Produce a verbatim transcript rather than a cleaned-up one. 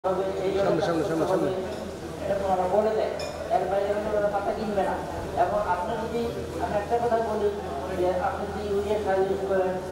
সামনে সামনে সামনে সামনে ওরা বলে দেয় এর বাইরে ওরা পাতা কিনবে না। এখন আপনি যদি আমি একটা কথা বলি যে আপনি যদি ইউরিয়া সার ইউজ করেন